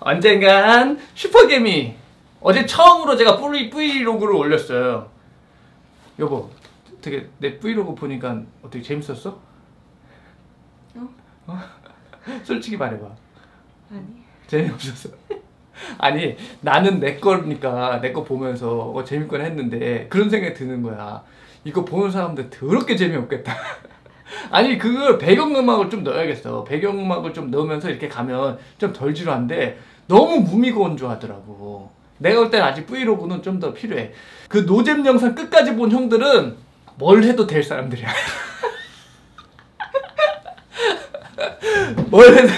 언젠간 슈퍼개미. 어제 처음으로 제가 브이로그를 올렸어요. 여보, 되게 내 브이로그 보니까 어떻게 재밌었어? 어? 솔직히 말해봐. 아니. 재미없었어. 아니, 나는 내 거니까 내 거 보면서 재밌건 했는데 그런 생각이 드는 거야. 이거 보는 사람들 더럽게 재미없겠다. 아니, 그 배경음악을 좀 넣어야겠어. 배경음악을 좀 넣으면서 이렇게 가면 좀 덜 지루한데 너무 무미건조하더라고. 내가 볼 땐 아직 브이로그는 좀 더 필요해. 그 노잼 영상 끝까지 본 형들은 뭘 해도 될 사람들이야. 뭘 해도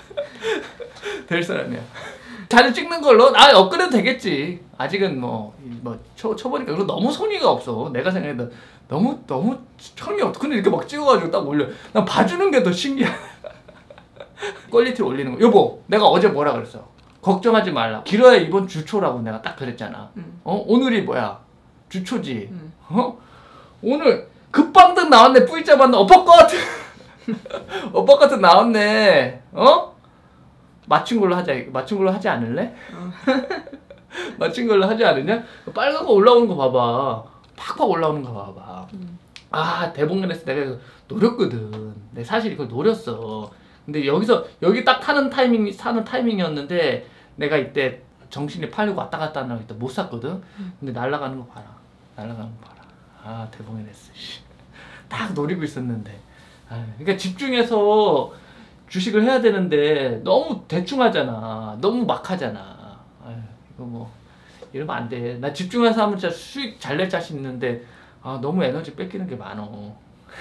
될 사람이야. 자주 찍는 걸로 업그레이드 되겠지. 아직은 초보니까. 그리고 너무 성의가 없어. 내가 생각해도 너무 성의 없어. 근데 이렇게 막 찍어가지고 딱 올려. 난 봐주는 게 더 신기해. 퀄리티를 올리는 거. 여보, 내가 어제 뭐라 그랬어? 걱정하지 말라. 길어야 이번 주초라고 내가 딱 그랬잖아. 오늘이 뭐야? 주초지. 오늘 급방등 나왔네. V자 봤네. 어퍼컷. 어퍼컷 나왔네. 맞춘 걸로 하자. 맞춘 걸로 하지 않을래? 맞춘 걸로 하지 않으냐? 빨간 거 올라오는 거 봐봐. 팍팍 올라오는 거 봐봐. 아, 대본관에서 내가 노렸거든. 내가 사실 이걸 노렸어. 근데 여기 딱 사는 타이밍이었는데 내가 이때 정신이 팔리고 왔다 갔다 하느라고 이때 못 샀거든. 근데 날아가는 거 봐라. 날아가는 거 봐라. 아, 대본관에서 딱 노리고 있었는데. 그러니까 집중해서 주식을 해야 되는데 너무 대충 하잖아. 너무 막 하잖아. 이거 이러면 안 돼. 나 집중해서 하면 진짜 수익 잘 낼 자신 있는데 너무 에너지 뺏기는 게 많어.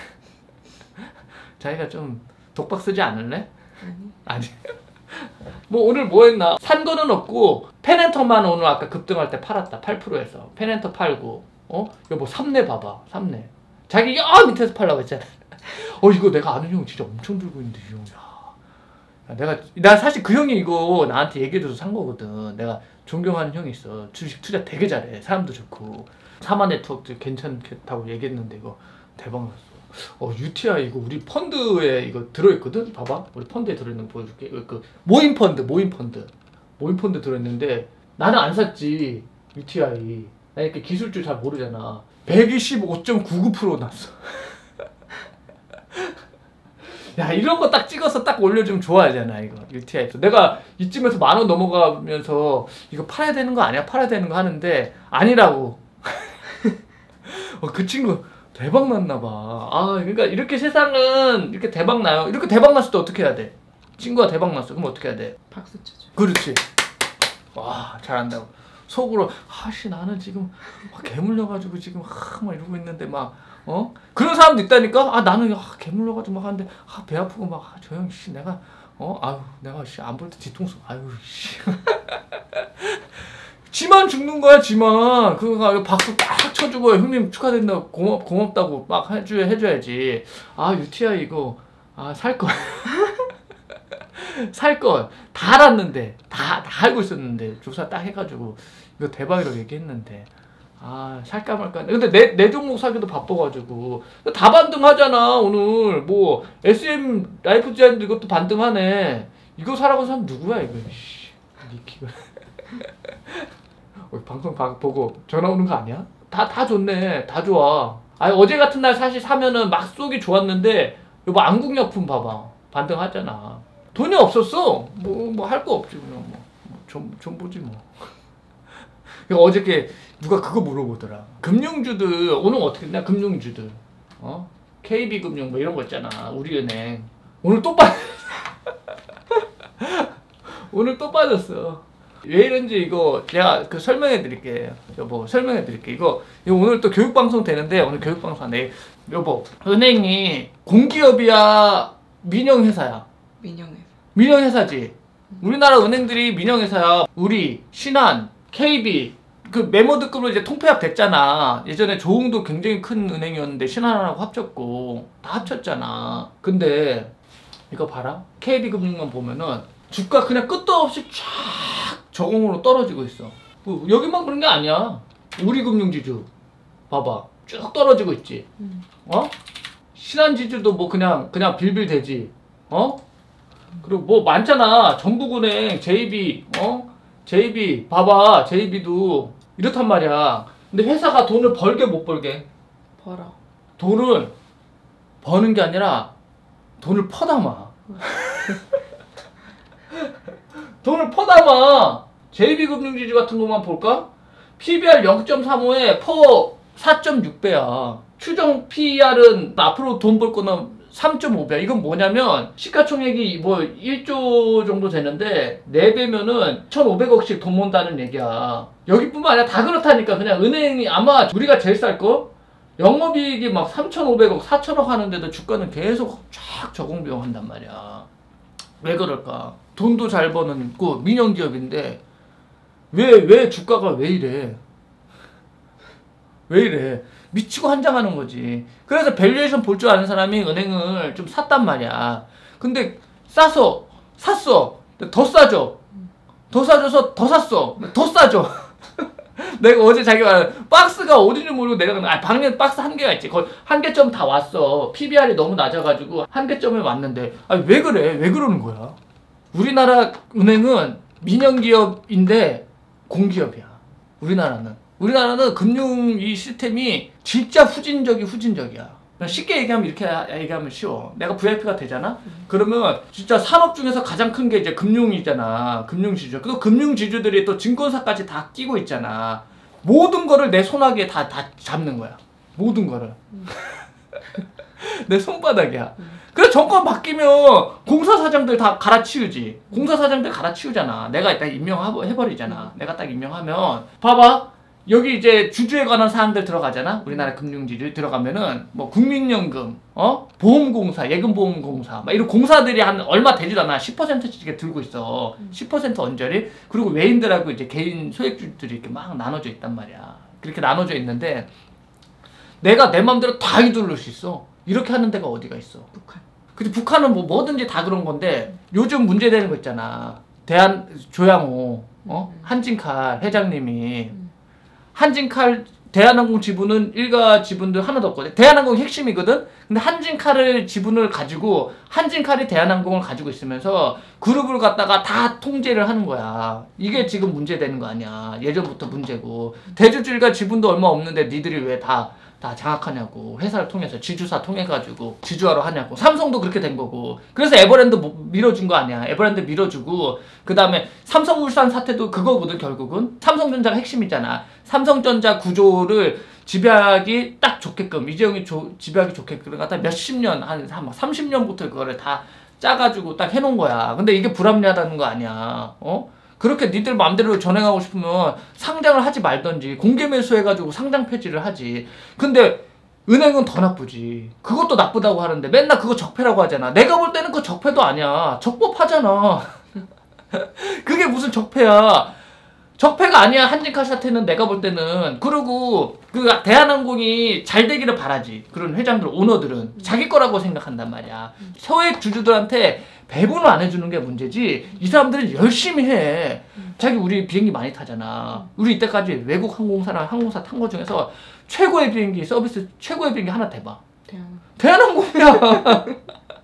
자기가 좀 독박 쓰지 않을래? 아니. 오늘 뭐 했나? 산 거는 없고 페넨터만 오늘 아까 급등할 때 팔았다. 8%에서 페넨터 팔고. 여보, 삼내 봐봐. 삼내. 자기 밑에서 팔라고 했잖아. 이거 내가 아는 형 진짜 엄청 들고 있는데 이 형. 나 사실 그 형이 이거 나한테 얘기해줘서 산 거거든. 내가 존경하는 형이 있어. 주식 투자 되게 잘해. 사람도 좋고. 사마 네트워크 괜찮다고 얘기했는데 이거 대박 났어. UTI 이거 우리 펀드에 이거 들어있거든? 봐봐. 우리 펀드에 들어있는 거 보여줄게. 그 모임 펀드 들어있는데 나는 안 샀지. UTI. 나 이렇게 기술줄 잘 모르잖아. 125.99% 났어. 야, 이런 거 딱 찍어서 딱 올려주면 좋아하잖아, 이거. UTI에서. 내가 이쯤에서 10,000원 넘어가면서 이거 팔아야 되는 거 아니야? 팔아야 되는 거 하는데 아니라고. 그 친구 대박 났나봐. 그러니까 이렇게 세상은 이렇게 대박 나요. 이렇게 대박 났을 때 어떻게 해야 돼? 친구가 대박 났어. 그럼 어떻게 해야 돼? 박수 쳐줘. 그렇지. 와, 잘한다고. 속으로 나는 지금 막 개물려가지고 지금 막 이러고 있는데 그런 사람도 있다니까. 나는 개물려가지고 막 하는데 배 아프고 막 저 형 씨 내가 내가 안 볼 때 뒤통수 지만 죽는 거야. 지만 그거 박수 딱 쳐주고 형님 축하드린다고 고맙다고 막 해줘야지. UTI 이거 살 걸. 살 걸. 다 알았는데 다 알고 있었는데 조사 딱 해가지고 이거 대박이라고 얘기했는데 살까 말까. 근데 내 종목 사기도 바빠가지고 다 반등하잖아. 오늘 SM 라이프 제한도 이것도 반등하네. 이거 사라고 사람 누구야 이거. 니키가. 방송 보고 전화 오는 거 아니야? 다 좋네. 다 좋아. 어제 같은 날 사실 사면은 막 쏘기 좋았는데 여보, 안국약품 봐봐. 반등하잖아. 돈이 없었어. 할 거 없지. 그냥 좀 보지 어저께 누가 그거 물어보더라. 금융주들 오늘 어떻게 했냐? 금융주들 KB금융 이런 거 있잖아. 우리은행 오늘 또 오늘 또 빠졌어. 왜 이런지 이거 제가 설명해 드릴게요. 여보, 설명해 드릴게. 이거 오늘 또 교육방송 되는데 오늘 교육방송 하네. 여보, 은행이 공기업이야 민영회사야? 민영회사지. 우리나라 은행들이 민영회사야. 우리, 신한, KB 그 메모드급으로 이제 통폐합 됐잖아. 예전에 조흥도 굉장히 큰 은행이었는데 신한하고 합쳤고 다 합쳤잖아. 근데 이거 봐라. KB금융만 보면은 주가 그냥 끝도 없이 쫙 저공으로 떨어지고 있어. 여기만 그런 게 아니야. 우리금융지주 봐봐. 쭉 떨어지고 있지. 신한지주도 그냥 빌빌대지. 그리고 뭐 많잖아. 전북은행, JB, JB 봐봐. JB도 이렇단 말이야. 근데 회사가 돈을 벌게 못 벌게? 벌어. 돈을 버는 게 아니라 돈을 퍼담아. 돈을 퍼담아. JB금융지주 같은 것만 볼까? PBR 0.35에 퍼 4.6배야. 추정 PER은 앞으로 돈 벌 거는 3.5배. 이건 뭐냐면 시가총액이 뭐 1조 정도 되는데 4배면은 1,500억씩 돈 mon다는 얘기야. 여기뿐만 아니라 다 그렇다니까. 그냥 은행이 아마 우리가 제일 쌀 거? 영업이익이 막 3,500억, 4,000억 하는데도 주가는 계속 쫙 저공비용 한단 말이야. 왜 그럴까? 돈도 잘 버는 고 민영기업인데 왜 주가가 왜 이래? 왜 이래? 미치고 한장하는 거지. 그래서 밸류에이션 볼 줄 아는 사람이 은행을 좀 샀단 말이야. 근데 샀어. 더 싸죠. 더 싸져서 더 샀어. 더 싸죠. 내가 어제 자기 말 박스가 어딘지 모르고 내려가는 방에 박스 한 개가 있지. 거의 한 개점 다 왔어. PBR이 너무 낮아가지고 한 개점에 왔는데 왜 그래? 왜 그러는 거야? 우리나라 은행은 민영기업인데 공기업이야. 우리나라는 금융 이 시스템이 진짜 후진적이야. 쉽게 얘기하면 이렇게 얘기하면 쉬워. 내가 VIP가 되잖아? 그러면 진짜 산업 중에서 가장 큰 게 이제 금융이잖아. 금융지주. 그 금융지주들이 또 증권사까지 다 끼고 있잖아. 모든 거를 내 손아귀에 다 잡는 거야. 모든 거를. 내 손바닥이야. 그래서 정권 바뀌면 공사사장들 다 갈아치우지. 공사사장들 갈아치우잖아. 내가 일단 임명해버리잖아. 내가 딱 임명하면 봐봐. 여기 이제 주주에 관한 사항들 들어가잖아. 우리나라 금융지주 들어가면은 뭐 국민연금, 보험공사, 예금보험공사 막 이런 공사들이 한 얼마 되지도 않아. 10%씩 들고 있어. 10% 언저리. 그리고 외인들하고 이제 개인 소액주들이 이렇게 막 나눠져 있단 말이야. 그렇게 나눠져 있는데 내가 내 맘대로 다 휘두를 수 있어. 이렇게 하는 데가 어디가 있어? 북한. 근데 북한은 뭐 뭐든지 다 그런 건데 요즘 문제되는 거 있잖아. 조양호, 한진칼 회장님이 한진칼 대한항공 지분은 일가 지분도 하나도 없거든. 대한항공이 핵심이거든. 근데 한진칼을 지분을 가지고 한진칼이 대한항공을 가지고 있으면서 그룹을 갖다가 다 통제를 하는 거야. 이게 지금 문제되는 거 아니야. 예전부터 문제고. 대주주일가 지분도 얼마 없는데 니들이 왜 다 장악하냐고. 회사를 통해서 지주사 통해가지고 지주화로 하냐고. 삼성도 그렇게 된 거고. 그래서 에버랜드 밀어준 거 아니야. 에버랜드 밀어주고 그 다음에 삼성물산 사태도 그거거든. 결국은 삼성전자가 핵심이잖아. 삼성전자 구조를 지배하기 딱 좋게끔 이재용이 지배하기 좋게끔 갖다 몇십 년 한 30년부터 그거를 다 짜가지고 딱 해놓은 거야. 근데 이게 불합리하다는 거 아니야. 그렇게 니들 마음대로 전행하고 싶으면 상장을 하지 말던지 공개 매수해가지고 상장 폐지를 하지. 근데 은행은 더 나쁘지. 그것도 나쁘다고 하는데 맨날 그거 적폐라고 하잖아. 내가 볼 때는 그거 적폐도 아니야. 적법하잖아. 그게 무슨 적폐야. 적폐가 아니야. 한진칼 사태는 내가 볼 때는. 그리고 그 대한항공이 잘 되기를 바라지. 그런 회장들, 오너들은 자기 거라고 생각한단 말이야. 소액 주주들한테 배분을 안 해주는 게 문제지. 이 사람들은 열심히 해. 자기 우리 비행기 많이 타잖아. 우리 이때까지 외국 항공사 탄 거 중에서 최고의 비행기 서비스 최고의 비행기 하나 대봐. 대한항공이야.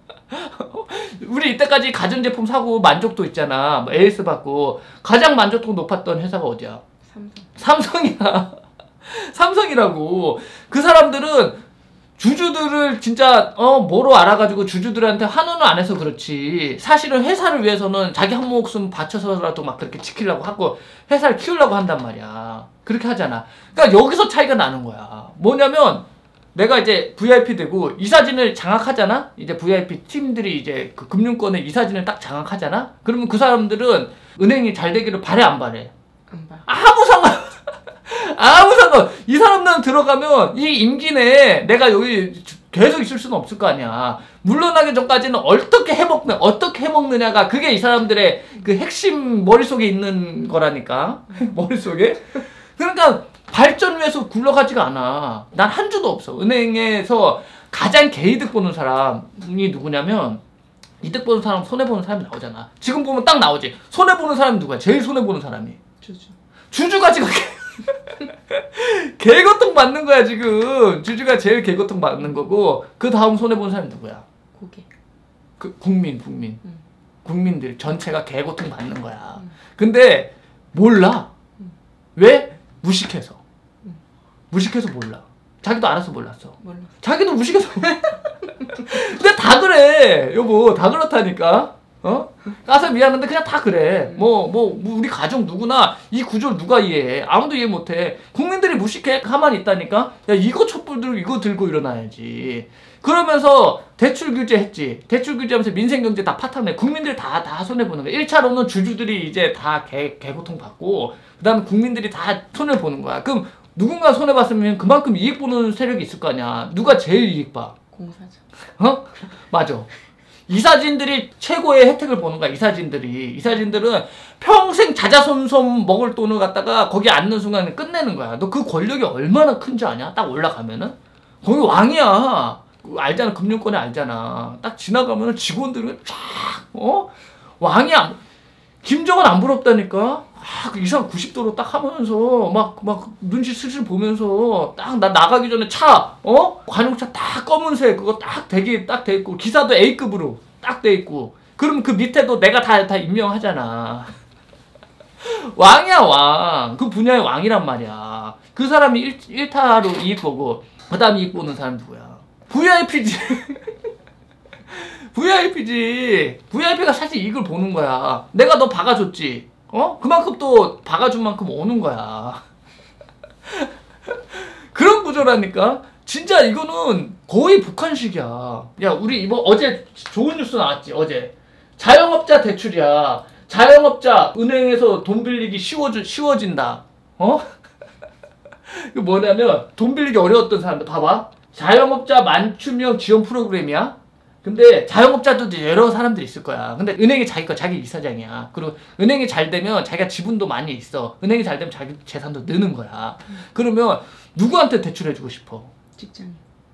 우리 이때까지 가전제품 사고 만족도 있잖아. 뭐 AS 받고 가장 만족도 높았던 회사가 어디야? 삼성이야. 삼성이라고. 그 사람들은 주주들을 진짜 뭐로 알아가지고 주주들한테 환원을 안 해서 그렇지. 사실은 회사를 위해서는 자기 한 목숨 바쳐서라도 막 그렇게 지키려고 하고 회사를 키우려고 한단 말이야. 그렇게 하잖아. 그러니까 여기서 차이가 나는 거야. 뭐냐면 내가 이제 VIP 되고 이사진을 장악하잖아. 이제 VIP 팀들이 이제 그 금융권의 이사진을 딱 장악하잖아. 그러면 그 사람들은 은행이 잘 되기를 바래 안 바래? 안 봐. 아무 상관. 이 사람들은 들어가면 이 임기 내에 내가 여기 계속 있을 수는 없을 거 아니야. 물러나기 전까지는 어떻게 해먹느냐가 그게 이 사람들의 그 핵심 머릿속에 있는 거라니까. 머릿속에. 그러니까 발전 위해서 굴러가지가 않아. 난 한 주도 없어. 은행에서 가장 개이득 보는 사람이 누구냐면 이득 보는 사람, 손해보는 사람이 나오잖아. 지금 보면 딱 나오지. 손해보는 사람이 누구야? 제일 손해보는 사람이. 주주가 지금 개고통 받는 거야 지금. 주주가 제일 개고통 받는 거고 그 다음 손해보는 사람이 누구야? 고객. 국민. 국민들 전체가 개고통 받는 거야. 근데 몰라. 왜? 무식해서. 무식해서 몰라. 자기도 알아서 몰랐어. 자기도 무식해서. 근데 다 그래. 여보, 다 그렇다니까. 어? 까서 미안한데 그냥 다 그래. 우리 가족 누구나 이 구조를 누가 이해해? 아무도 이해 못해. 국민들이 무식해 가만히 있다니까. 야, 이거 촛불 들고 이거 들고 일어나야지. 그러면서 대출 규제 했지. 대출 규제하면서 민생 경제 다 파탄내. 국민들 다 손해 보는 거야. 1차로는 주주들이 이제 다 개고통 받고, 그다음에 국민들이 다 손해 보는 거야. 그럼 누군가 손해 봤으면 그만큼 이익 보는 세력이 있을 거 아니야. 누가 제일 이익 봐? 공사장. 어? 맞아. 이사진들이 최고의 혜택을 보는 거야. 이사진들은 평생 자자손손 먹을 돈을 갖다가 거기 앉는 순간에 끝내는 거야. 너 그 권력이 얼마나 큰지 아냐? 딱 올라가면은 거기 왕이야. 알잖아. 금융권에 알잖아. 딱 지나가면은 직원들은 쫙 왕이야. 김정은 안 부럽다니까. 그 이상 90도로 딱 하면서 막 눈치 슬슬 보면서 딱 나 나가기 전에 차 관용차 딱 검은색 그거 딱 돼 있고 기사도 A급으로 딱 돼 있고, 그럼 그 밑에도 내가 다 임명하잖아. 왕이야 왕. 그 분야의 왕이란 말이야. 그 사람이 1타로 이익 보고 그 다음 이익 보는 사람 누구야? VIP지. VIP가 사실 이익을 보는 거야. 내가 너 박아줬지. 그만큼 또 박아준 만큼 오는 거야. 그런 구조라니까. 진짜 이거는 거의 북한식이야. 야, 우리 어제 좋은 뉴스 나왔지. 어제 자영업자 대출이야. 자영업자 은행에서 돈 빌리기 쉬워진다. 이거 뭐냐면 돈 빌리기 어려웠던 사람들 봐봐. 자영업자 맞춤형 지원 프로그램이야. 근데 자영업자도 여러 사람들이 있을 거야. 근데 은행이 자기 이사장이야. 그리고 은행이 잘 되면 자기가 지분도 많이 있어. 은행이 잘 되면 자기 재산도 느는 거야. 그러면 누구한테 대출해주고 싶어? 직장인.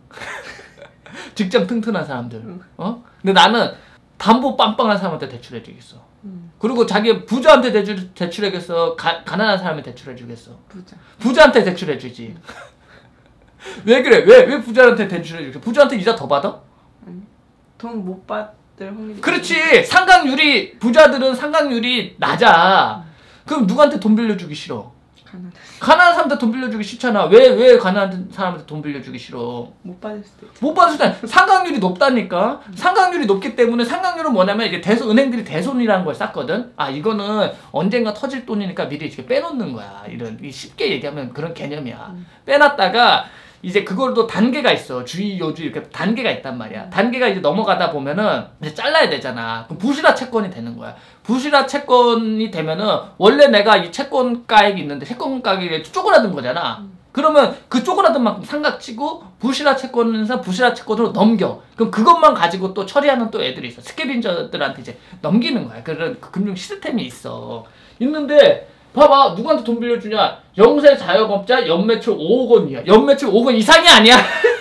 직장 튼튼한 사람들. 근데 나는 담보 빵빵한 사람한테 대출해주겠어. 그리고 자기 부자한테 대출해주겠어? 가난한 사람한테 대출해주겠어? 부자한테 대출해주지. 왜 그래? 왜 부자한테 대출해주겠어? 부자한테 이자 더 받아? 돈 못 받을 확률이. 그렇지. 부자들은 상각률이 낮아. 그럼 누구한테 돈 빌려주기 싫어? 가난한 사람한테 돈 빌려주기 싫잖아. 왜 가난한 사람한테 돈 빌려주기 싫어? 못 받을 수도 있어. 못 받을 수도 있어. 상각률이 높다니까. 상각률이 높기 때문에, 상각률은 뭐냐면 이제 은행들이 대손이라는 걸 쌌거든. 아, 이거는 언젠가 터질 돈이니까 미리 이렇게 빼놓는 거야. 쉽게 얘기하면 그런 개념이야. 빼놨다가 이제 그걸도 단계가 있어. 주의, 요주 이렇게 단계가 있단 말이야. 단계가 이제 넘어가다 보면은 이제 잘라야 되잖아. 그럼 부실화 채권이 되는 거야. 부실화 채권이 되면은 원래 내가 이 채권가액이 있는데 채권 가격이 쪼그라든 거잖아. 그러면 그 쪼그라든 만큼 삼각치고 부실화 채권에서 부실화 채권으로 넘겨. 그럼 그것만 가지고 또 처리하는 또 애들이 있어. 스캐빈저들한테 이제 넘기는 거야. 그런 금융 시스템이 있어. 있는데 봐봐. 누구한테 돈 빌려주냐? 영세 자영업자 연매출 5억 원 이하. 연매출 5억 원 이상이 아니야.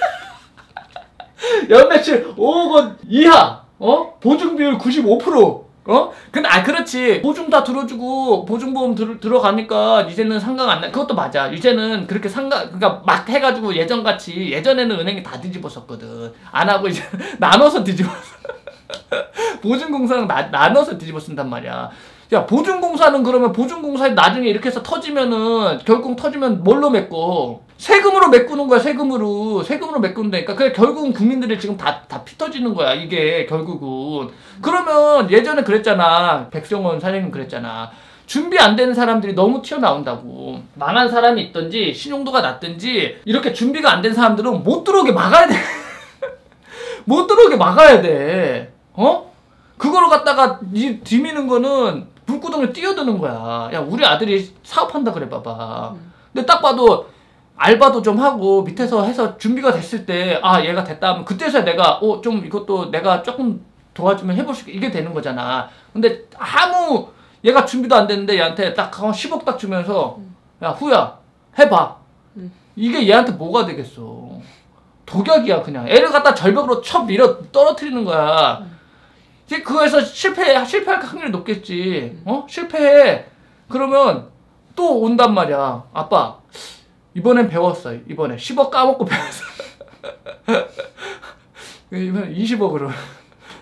연매출 5억 원 이하. 보증 비율 95%. 근데 그렇지. 보증 다 들어주고 보증보험 들어가니까 이제는 상각 안 나. 그것도 맞아. 이제는 그렇게 그러니까 막 해가지고 예전에는 은행이 다 뒤집었었거든. 안 하고 이제 나눠서 뒤집었어. 보증공사랑 나눠서 뒤집어 쓴단 말이야. 야, 보증공사는 그러면 보증공사에 나중에 이렇게 해서 결국 터지면 뭘로 메꿔? 세금으로 메꾸는 거야. 세금으로 메꾼다니까. 그래, 결국은 국민들이 지금 다 피 터지는 거야. 이게 결국은. 그러면 예전에 그랬잖아. 백성원 사장님 그랬잖아. 준비 안 되는 사람들이 너무 튀어나온다고. 망한 사람이 있든지 신용도가 낮든지 이렇게 준비가 안 된 사람들은 못 들어오게 막아야 돼. 못 들어오게 막아야 돼. 그거를 갖다가 뒤미는 거는 불구덩이에 뛰어드는 거야. 야, 우리 아들이 사업한다 그래 봐봐. 근데 딱 봐도 알바도 좀 하고 밑에서 해서 준비가 됐을 때 얘가 됐다 하면 그때서야 내가 좀 이것도 내가 조금 도와주면 해볼 수 이게 되는 거잖아. 근데 얘가 준비도 안 됐는데 얘한테 딱 10억 딱 주면서 야, 후야 해봐. 이게 얘한테 뭐가 되겠어. 독약이야 그냥. 애를 갖다 절벽으로 쳐 밀어 떨어뜨리는 거야. 그거에서 실패할 확률이 높겠지. 실패해. 그러면 또 온단 말이야. 아빠, 이번엔 배웠어. 이번에 10억 까먹고 배웠어. 이번엔 20억으로.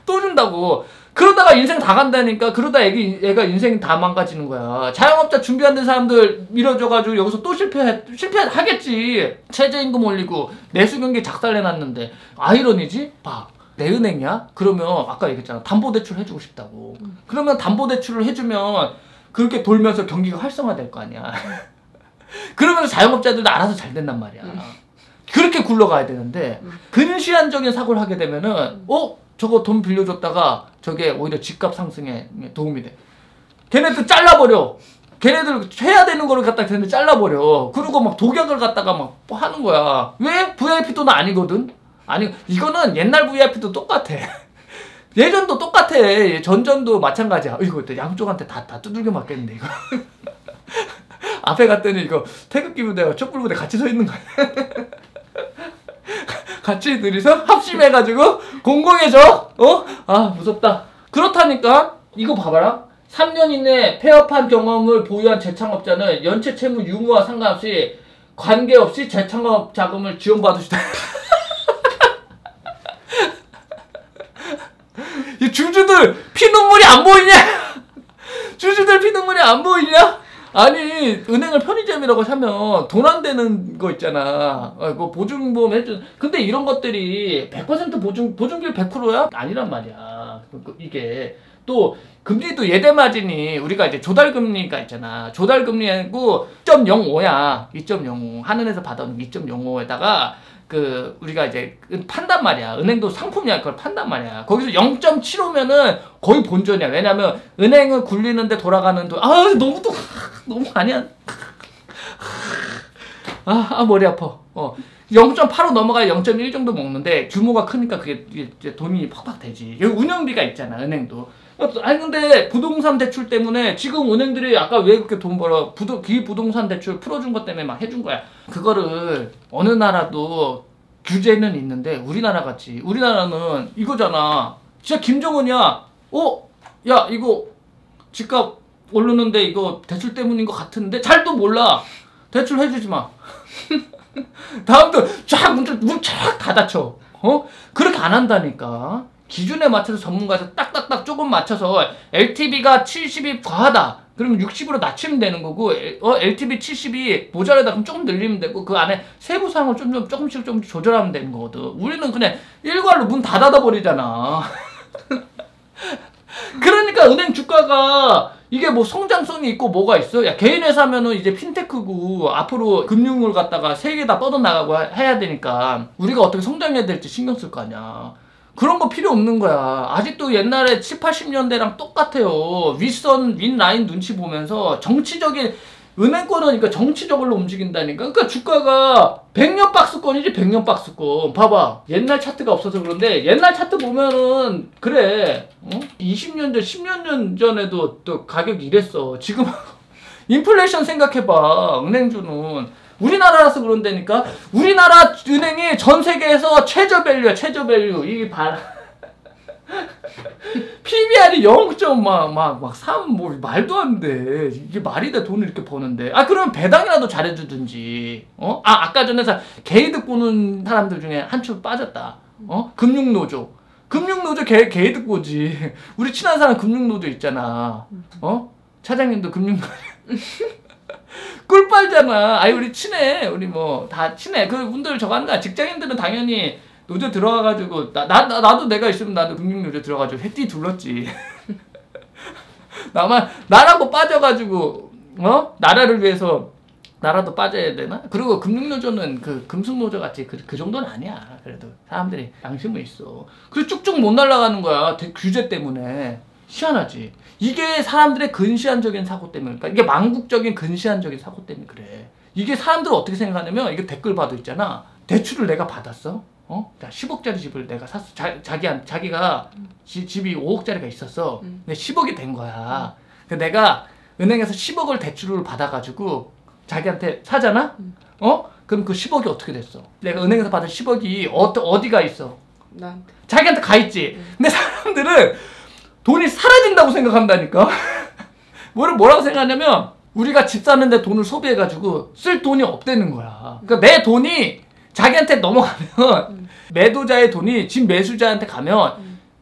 또 준다고. 그러다가 인생 다 간다니까. 그러다 애가 인생 다 망가지는 거야. 자영업자 준비 안 된 사람들 밀어줘가지고 여기서 또 실패하겠지. 최저임금 올리고 내수경기 작살내놨는데 아이러니지? 봐. 내 은행이야? 그러면 아까 얘기했잖아. 담보대출 해주고 싶다고. 그러면 담보대출을 해주면 그렇게 돌면서 경기가 활성화될 거 아니야. 그러면서 자영업자들도 알아서 잘 된단 말이야. 그렇게 굴러가야 되는데 근시안적인 사고를 하게 되면은 저거 돈 빌려줬다가 저게 오히려 집값 상승에 도움이 돼. 걔네들 잘라버려. 걔네들 해야 되는 거를 갖다가 걔네들 잘라버려. 그리고 막 독약을 갖다가 막 하는 거야. 왜? VIP 돈은 아니거든. 아니 이거는 옛날 VIP도 똑같아. 예전도 똑같아. 전전도 마찬가지야. 이거 양쪽한테 다 두들겨 맞겠는데 이거. 앞에 갔더니 이거 태극기 부대와 촛불 부대 같이 서 있는 거야. 같이 둘이서 합심해가지고 공공해져. 아 무섭다. 그렇다니까 이거 봐봐라. 3년 이내 폐업한 경험을 보유한 재창업자는 연체 채무 유무와 상관없이 관계없이 재창업 자금을 지원받을 수 있다. 이 주주들 피눈물이 안 보이냐? 주주들 피눈물이 안 보이냐? 아니 은행을 편의점이라고 하면 돈 안 되는 거 있잖아. 뭐 보증보험 해준. 근데 이런 것들이 100% 보증률 100%야? 아니란 말이야. 이게 또 금리도 예대마진이 우리가 이제 조달금리가 있잖아. 조달금리하고 2.05야. 2.05 한은에서 받아오는 2.05에다가 그 우리가 이제 판단 말이야. 은행도 상품이야. 그걸 판단 말이야. 거기서 0.75면은 거의 본전이야. 왜냐면 은행은 굴리는데 돌아가는 돈. 너무 아니야. 머리 아파. 0.85 넘어가야 0.1 정도 먹는데 규모가 크니까 그게 이제 돈이 팍팍 되지. 여기 운영비가 있잖아. 은행도. 아니 근데 부동산 대출 때문에 지금 은행들이 아까 왜 그렇게 돈 벌어? 기부동산 대출 풀어준 것 때문에 막 해준 거야. 그거를 어느 나라도 규제는 있는데 우리나라 같이 우리나라는 이거잖아. 진짜 김정은이야. 야 이거 집값 오르는데 이거 대출 때문인 것 같은데 잘도 몰라. 대출 해주지 마. 다음부터 쫙 문 쫙 닫아쳐. 그렇게 안 한다니까. 기준에 맞춰서 전문가에서 딱딱딱 조금 맞춰서 LTV가 70이 과하다. 그러면 60으로 낮추면 되는 거고 LTV 70이 모자라다 그럼 조금 늘리면 되고 그 안에 세부 사항을 조금씩 조절하면 되는 거거든. 우리는 그냥 일괄로 문 다 닫아버리잖아. 그러니까 은행 주가가 이게 뭐 성장성이 있고 뭐가 있어? 야 개인 회사면은 이제 핀테크고 앞으로 금융을 갖다가 세계 다 뻗어나가고 해야 되니까 우리가 어떻게 성장해야 될지 신경 쓸 거 아니야. 그런 거 필요 없는 거야. 아직도 옛날에 7, 80년대랑 똑같아요. 윗라인 눈치 보면서 정치적인 은행권은 그러니까 정치적으로 움직인다니까. 그러니까 주가가 100년 박스권이지 100년 박스권. 봐봐. 옛날 차트가 없어서 그런데 옛날 차트 보면은 그래. 20년 전, 10년 전에도 또 가격이 이랬어. 지금 인플레이션 생각해봐. 은행주는. 우리나라라서 그런다니까. 우리나라 은행이 전 세계에서 최저 밸류야. 최저 밸류. 이게 봐라. PBR이 0.3 뭐 말도 안 돼. 이게 말이 돼. 돈을 이렇게 버는데. 그러면 배당이라도 잘해주든지. 아까 전에 개이득 보는 사람들 중에 한 줄 빠졌다. 금융노조 개이득 보지. 우리 친한 사람 금융노조 있잖아. 차장님도 금융노조. 꿀 빨잖아. 우리 친해. 우리 뭐 다 친해. 그분들 저거 하는 거야. 직장인들은 당연히 노조 들어가가지고 나도 내가 있으면 나도 금융노조 들어가지고 해띠 둘렀지. 나라고 빠져가지고 나라를 위해서 나라도 빠져야 되나? 그리고 금융노조는 그 금숙노조 같이 그 정도는 아니야. 그래도 사람들이 양심은 있어. 그래서 쭉쭉 못 날아가는 거야. 규제 때문에. 희한하지. 이게 사람들의 근시안적인 사고 때문에. 그러니까 이게 망국적인 근시안적인 사고 때문에 그래. 이게 사람들은 어떻게 생각하냐면 이거 댓글 봐도 있잖아. 대출을 내가 받았어. 10억짜리 집을 내가 샀어. 자기가 집이 5억짜리가 있었어. 근데 10억이 된 거야. 내가 은행에서 10억을 대출을 받아가지고 자기한테 사잖아? 그럼 그 10억이 어떻게 됐어? 내가 은행에서 받은 10억이 어디가 있어? 나한테. 자기한테 가 있지. 근데 사람들은 돈이 사라진다고 생각한다니까. 뭐라고 생각하냐면 우리가 집 사는데 돈을 소비해가지고 쓸 돈이 없다는 거야. 그러니까 내 돈이 자기한테 넘어가면 매도자의 돈이 집 매수자한테 가면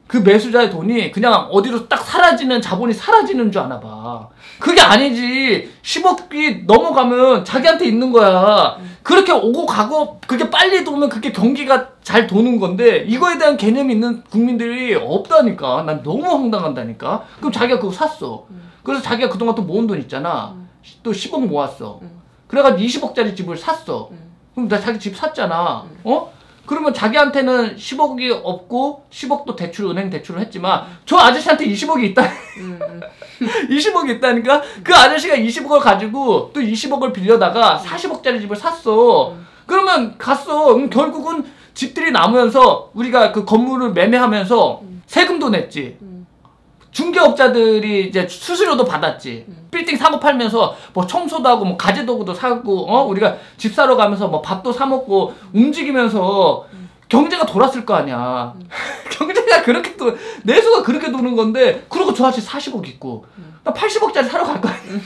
그 매수자의 돈이 그냥 어디로 딱 사라지는 자본이 사라지는 줄 아나 봐. 그게 아니지. 10억이 넘어가면 자기한테 있는 거야. 그렇게 오고 가고 그게 빨리 도면 그게 경기가 잘 도는 건데 이거에 대한 개념이 있는 국민들이 없다니까. 난 너무 황당한다니까. 그럼 자기가 그거 샀어. 그래서 자기가 그동안 또 모은 돈 있잖아. 또 10억 모았어. 그래가지고 20억짜리 집을 샀어. 그럼 나 자기 집 샀잖아. 그러면 자기한테는 10억이 없고 10억도 은행 대출을 했지만 저 아저씨한테 20억이 있다. 20억이 있다니까? 그 아저씨가 20억을 가지고 또 20억을 빌려다가 40억짜리 집을 샀어. 그러면 갔어. 그럼 결국은 집들이 남으면서 우리가 그 건물을 매매하면서 세금도 냈지. 중개업자들이 이제 수수료도 받았지. 빌딩 사고 팔면서 뭐 청소도 하고 뭐 가재도구도 사고 우리가 집 사러 가면서 뭐 밥도 사 먹고 움직이면서 경제가 돌았을 거 아니야. 경제가 그렇게 내수가 그렇게 도는 건데 그러고 저 아저씨 40억 있고 나 80억짜리 사러 갈 거 아니야.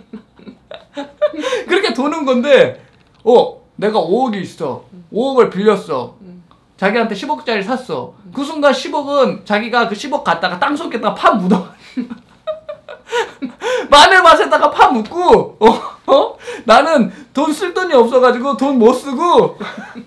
그렇게 도는 건데 내가 5억이 있어. 5억을 빌렸어. 자기한테 10억짜리 샀어. 그 순간 10억은 자기가 그 10억 갖다가 땅속에다가 파 묻어. 마늘밭에다가 파 묻고 나는 돈 쓸 돈이 없어가지고 돈 못 쓰고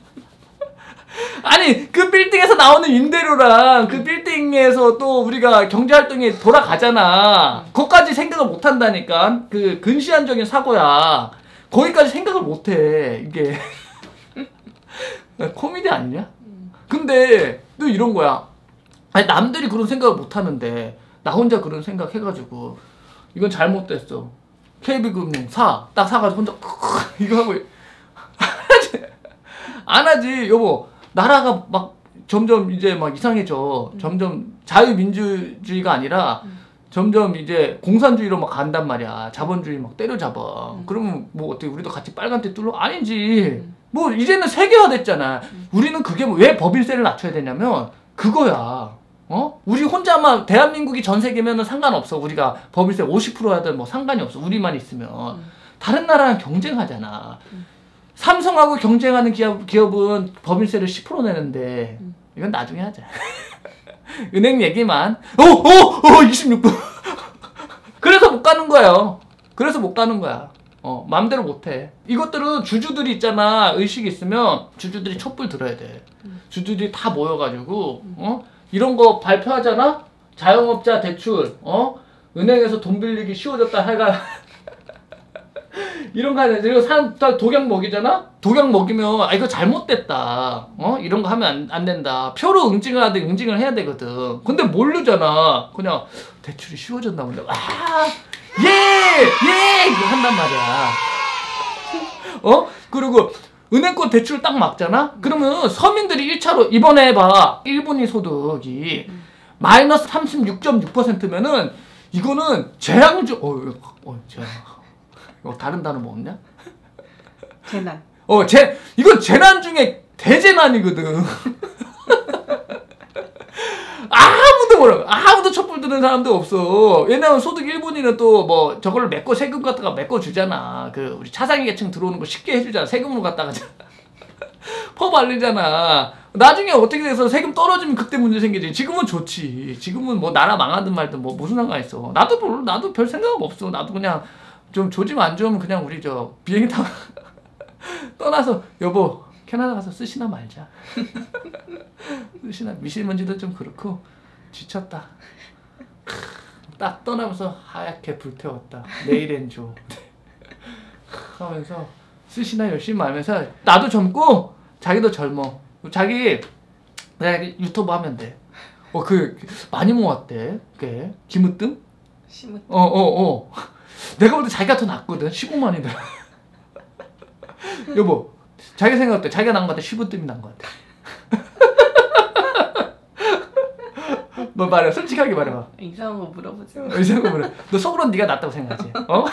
아니 그 빌딩에서 나오는 임대료랑 그 빌딩에서 또 우리가 경제활동이 돌아가잖아. 그것까지 생각을 못 한다니까. 그 근시안적인 사고야. 거기까지 생각을 못 해. 이게 코미디 아니냐? 근데 또 이런 거야. 아니 남들이 그런 생각을 못 하는데 나 혼자 그런 생각 해가지고 이건 잘못됐어. KB금융 딱 사가지고 혼자 이거 하고 안 하지. 여보 나라가 막 점점 이제 막 이상해져. 점점 자유민주주의가 아니라 점점 이제 공산주의로 막 간단 말이야. 자본주의 막 때려잡아. 그러면 뭐 어떻게 우리도 같이 빨간띠 뚫어? 아니지. 뭐 이제는 세계화 됐잖아. 우리는 그게 왜 법인세를 낮춰야 되냐면 그거야. 우리 혼자만 대한민국이 전 세계면은 상관없어. 우리가 법인세 50% 하든 뭐 상관이 없어. 우리만 있으면. 다른 나라랑 경쟁하잖아. 삼성하고 경쟁하는 기업은 법인세를 10% 내는데 이건 나중에 하자. 은행 얘기만 26%. 그래서 못 가는 거예요. 그래서 못 가는 거야. 맘대로 못해. 이것들은 주주들이 있잖아. 의식이 있으면 주주들이 촛불 들어야 돼. 주주들이 다 모여가지고 이런 거 발표하잖아. 자영업자 대출 은행에서 돈 빌리기 쉬워졌다 해가 이런 거 하는. 그리고 사람 독약 먹이잖아. 독약 먹이면 이거 잘못됐다. 이런 거 하면 안 된다. 표로 응징을 하되 응징을 해야 되거든. 근데 모르잖아. 그냥 대출이 쉬워졌나 본데 이거 한단 말이야. 그리고 은행권 대출 딱 막잖아? 그러면 서민들이 1차로 이번에 봐. 1분위 소득이 마이너스 36.6%면은 이거는 재앙주 재앙. 다른 단어 뭐 없냐? 재난. 이건 재난 중에 대재난이거든. 아무도 몰라. 아무도 촛불 드는 사람도 없어. 왜냐면 소득 1분위는 또 뭐 저걸 메꿔 세금 갖다가 메꿔 주잖아. 그 우리 차상위 계층 들어오는 거 쉽게 해주잖아. 세금으로 갖다가 퍼 발리잖아. 나중에 어떻게 돼서 세금 떨어지면 그때 문제 생기지. 지금은 좋지. 지금은 뭐 나라 망하든 말든 뭐 무슨 상관 있어. 나도 별 생각 없어. 나도 그냥 좀 조짐 안 좋으면 그냥 우리 비행기 타고 떠나서 여보 캐나다 가서 쓰시나 말자. 쓰시나 미세먼지도 좀 그렇고 지쳤다. 딱 떠나면서 하얗게 불태웠다. 내일엔 줘. 하면서 쓰시나 열심히 말면서 나도 젊고 자기도 젊어. 자기 내가 유튜브 하면 돼. 많이 모았대. 그게 기무뜸? 심으뜸. 내가 볼 때 자기가 더 낫거든. 15만이더라. 여보, 자기 생각 어때? 자기가 난 것 같아? 시부뜸이 난 것 같아? 뭐 말해, 솔직하게 말해봐. 이상한 거 물어보지 마. 이상한 거 물어. 너 속으로는 네가 낫다고 생각하지?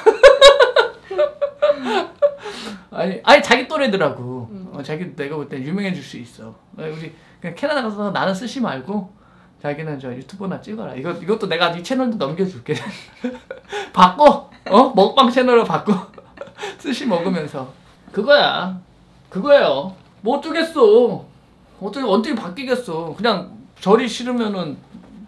아니 자기 또래더라고. 자기 내가 볼 때 유명해질 수 있어. 우리 그냥 캐나다 가서 나는 쓰시 말고 자기는 저 유튜브나 찍어라. 이것도 내가 네 채널도 넘겨줄게. 바꿔. 먹방 채널로 바꿔. 쓰시 먹으면서. 그거예요. 뭐 어쩌겠어. 어떻게 바뀌겠어. 그냥 절이 싫으면은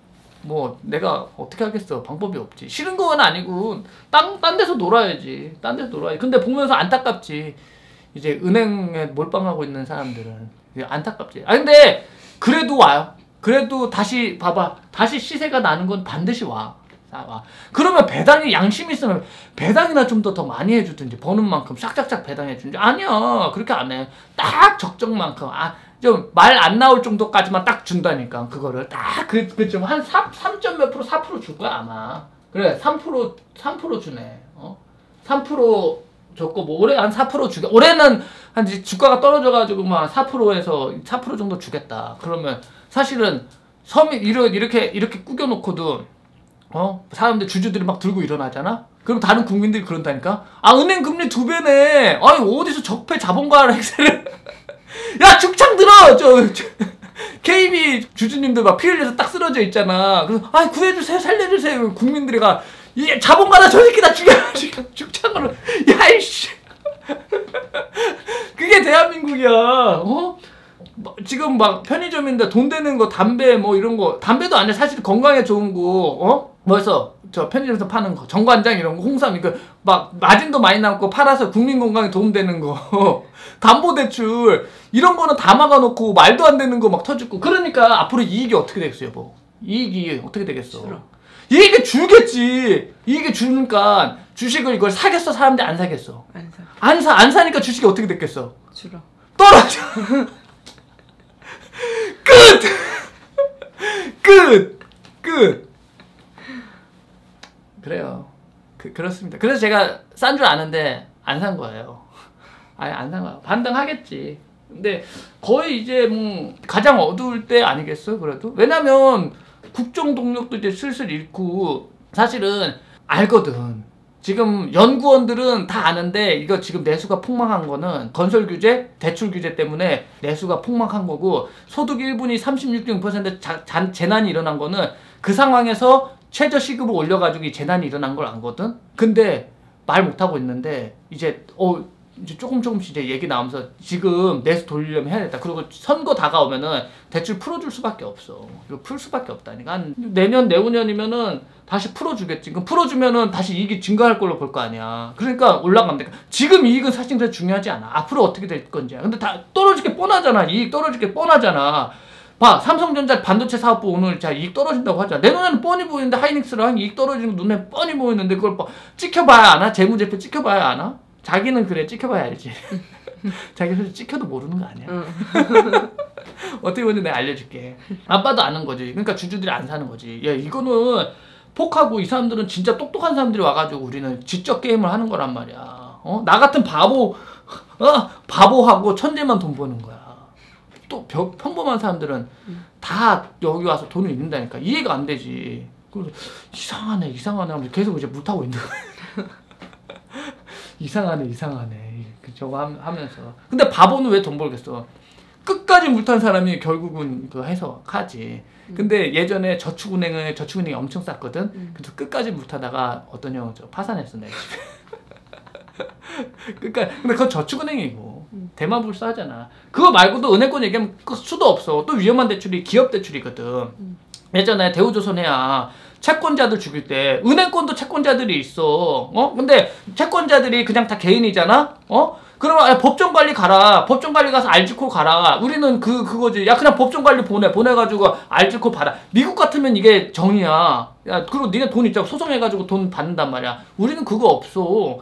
뭐 내가 어떻게 하겠어. 방법이 없지. 싫은 건 아니고 딴 데서 놀아야지. 딴 데서 놀아야지. 근데 보면서 안타깝지. 이제 은행에 몰빵하고 있는 사람들은 안타깝지. 아 근데 그래도 와요. 그래도 다시 봐봐. 다시 시세가 나는 건 반드시 와. 와. 그러면 배당이 양심 있으면 배당이나 좀 더 많이 해주든지 버는 만큼 싹싹싹 배당해주든지. 아니야. 그렇게 안 해. 딱 적정만큼. 좀 말 안 나올 정도까지만 딱 준다니까. 그거를 딱 좀 한 3점 몇 프로 4% 줄 거야 아마. 그래 3% 주네. 3% 줬고 뭐 올해 한 4% 주게. 올해는 한 주가가 떨어져가지고 막 4%에서 4% 정도 주겠다. 그러면 사실은 섬이 이렇게 꾸겨놓고도 사람들 주주들이 막 들고 일어나잖아. 그럼 다른 국민들이 그런다니까. 은행 금리 2배네. 어디서 적폐 자본가를 행세를 야 죽창 들어. KB 주주님들 막 피 흘려서 딱 쓰러져 있잖아. 그래서 구해주세요 살려주세요. 국민들이가 이 자본가다 저 새끼 다 죽여 죽창으로. 야이씨. 그게 대한민국이야. 지금 막 편의점인데 돈 되는 거 담배 뭐 이런 거 담배도 아니야. 사실 건강에 좋은 거 벌써 저 편의점에서 파는 거 정관장 이런 거 홍삼 이거 막 마진도 많이 남고 팔아서 국민 건강에 도움되는 거 담보대출 이런 거는 다 막아놓고 말도 안 되는 거 막 터지고. 그러니까 앞으로 이익이 어떻게 되겠어요 여보. 이익이 어떻게 되겠어. 싫어. 이익이 줄겠지. 이익이 주니까 주식을 이걸 사겠어 사람들이 안 사겠어. 안 사니까 주식이 어떻게 됐겠어. 줄어. 떨어져. 끝. 그래요. 그렇습니다. 그래서 제가 싼 줄 아는데 안 산 거예요. 안 산 거야. 반등하겠지. 근데 거의 이제 뭐 가장 어두울 때 아니겠어? 그래도 왜냐면 국정 동력도 이제 슬슬 잃고 사실은 알거든. 지금 연구원들은 다 아는데 이거 지금 내수가 폭망한 거는 건설 규제, 대출 규제 때문에 내수가 폭망한 거고 소득 1분위 36.6% 재난이 일어난 거는 그 상황에서 최저 시급을 올려가지고 이 재난이 일어난 걸 알거든. 근데 말 못하고 있는데 이제 조금씩 이제 얘기 나오면서 지금 내수 돌리려면 해야겠다. 그리고 선거 다가오면은 대출 풀어줄 수밖에 없어. 이거 풀 수밖에 없다니까. 한 내년 내후년이면은 다시 풀어주겠지. 그럼 풀어주면은 다시 이익이 증가할 걸로 볼 거 아니야. 그러니까 올라간다. 지금 이익은 사실 그렇게 중요하지 않아. 앞으로 어떻게 될 건지야. 근데 다 떨어질 게 뻔하잖아. 이익 떨어질 게 뻔하잖아. 봐, 삼성전자 반도체 사업부 오늘 이익 떨어진다고 하잖아. 내 눈에는 뻔히 보이는데 하이닉스랑 이익 떨어지는 거 눈에 뻔히 보이는데 그걸 찍혀봐야 아나? 재무제표 찍혀봐야 아나? 자기는 그래 찍혀봐야 알지. 자기 솔직히 찍혀도 모르는 거 아니야. 어떻게 보면 내가 알려줄게. 아빠도 아는 거지. 그러니까 주주들이 안 사는 거지. 야 이거는 폭하고 이 사람들은 진짜 똑똑한 사람들이 와가지고 우리는 지적 게임을 하는 거란 말이야. 나 같은 바보하고 천재만 돈 버는 거야. 또 평범한 사람들은 다 여기 와서 돈을 잃는다니까. 이해가 안 되지. 그래서 이상하네 하면서 계속 이제 못 하고 있는 거야. 이상하네. 저거 하면서. 근데 바보는 왜 돈 벌겠어? 끝까지 물탄 사람이 결국은 해서 가지. 근데 예전에 저축은행이 엄청 쌌거든. 그래서 끝까지 물타다가 어떤 형 파산했어 내 집에. 그러니까 근데 그건 저축은행이고 대마불사 하잖아. 그거 말고도 은행권 얘기하면 수도 없어. 또 위험한 대출이 기업 대출이거든. 예전에 대우조선해야 채권자들 죽일 때 은행권도 채권자들이 있어. 근데 채권자들이 그냥 다 개인이잖아. 그러면 법정 관리 가라. 법정 관리 가서 알지코 가라. 우리는 그거지. 야 그냥 법정 관리 보내가지고 알지코 받아. 미국 같으면 이게 정의야. 야 그리고 니네 돈 있자고 소송해가지고 돈 받는단 말이야. 우리는 그거 없어.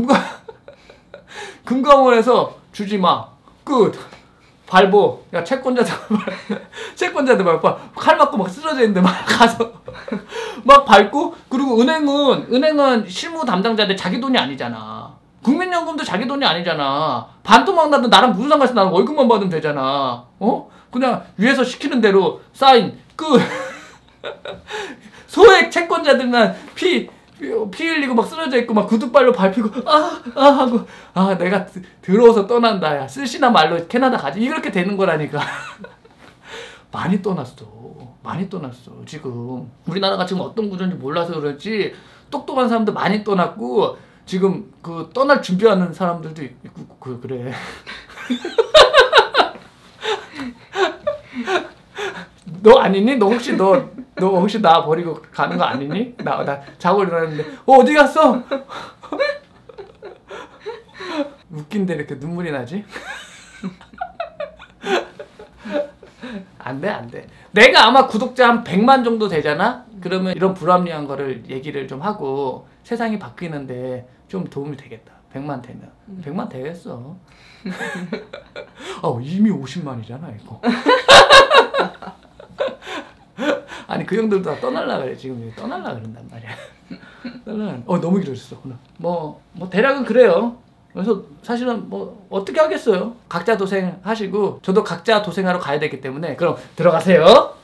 금감원에서 주지 마. 끝. 발보. 야 채권자들 막 칼 맞고 막 쓰러져 있는데 막 가서 막 밟고. 그리고 은행은 실무 담당자들 자기 돈이 아니잖아. 국민연금도 자기 돈이 아니잖아. 반토막 나도 나랑 무슨 상관있어. 나는 월급만 받으면 되잖아. 그냥 위에서 시키는 대로 사인 끝. 소액 채권자들만 피 흘리고 막 쓰러져 있고 막 구두발로 밟히고 하고 내가 들어서 떠난다. 야 쓰시나 말로 캐나다 가지. 이렇게 되는 거라니까. 많이 떠났어. 지금 우리나라가 지금 어떤 구조인지 몰라서 그렇지 똑똑한 사람들 많이 떠났고 지금 떠날 준비하는 사람들도 있고 그래. 너 아니니? 너 혹시 너 혹시 나 버리고 가는 거 아니니? 나 자고 일어났는데 어디 갔어? 웃긴데 이렇게 눈물이 나지? 안 돼. 내가 아마 구독자 한 100만 정도 되잖아? 그러면 이런 불합리한 거를 얘기를 좀 하고 세상이 바뀌는데 좀 도움이 되겠다. 100만 되면. 100만 되겠어. 이미 50만이잖아, 이거. 아니, 그 형들도 다 떠날라 그래. 지금 떠날라 그런단 말이야. 너무 길어졌어, 오늘. 뭐, 대략은 그래요. 그래서 사실은 뭐 어떻게 하겠어요. 각자 도생하시고 저도 각자 도생하러 가야 되기 때문에 그럼 들어가세요.